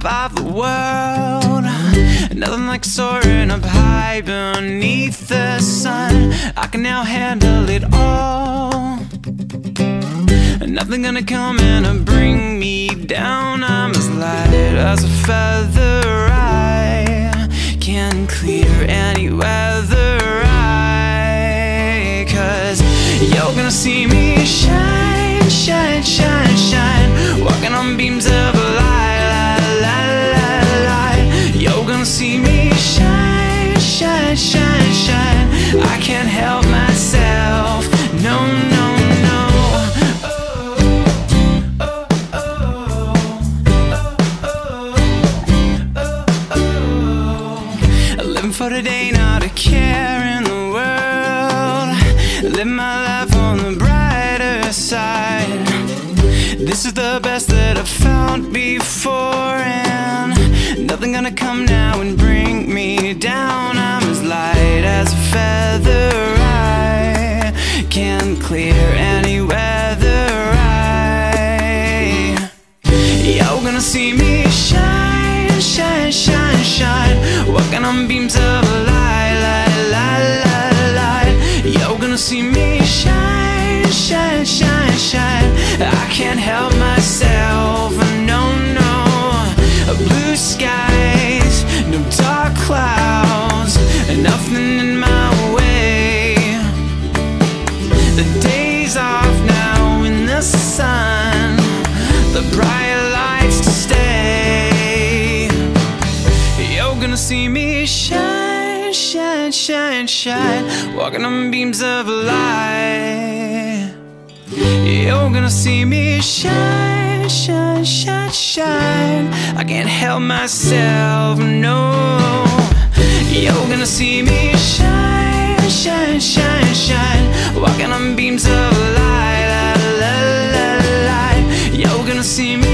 of the world. Nothing like soaring up high beneath the sun. I can now handle it all. Nothing gonna come and bring me down. I'm as light as a feather. I can clear any weather. Cause you're gonna see me shine, shine, shine, shine, walking on beams of light, light, light, light, light. You're gonna see me shine, shine, shine, shine. I can't help myself, no, no, no. Living for today, not a care in the world. Live my life on the brighter side. This is the best that I've found before, and nothing gonna come now and bring me down. I'm as light as a feather. I can clear any weather. You're gonna see me shine, shine, shine, shine, walking on beams of light, light, light, light, light. You're gonna see me shine, shine, shine, shine. I can't help myself, no, no. Blue skies, no dark clouds, nothing in my way. The day's off now in the sun, the bright lights to stay. You're gonna see me shine, shine, shine, shine, walking on beams of light. You're gonna see me shine, shine, shine, shine. I can't help myself, no. You're gonna see me shine, shine, shine, shine, walking on beams of light, light, light, light, light. You're gonna see me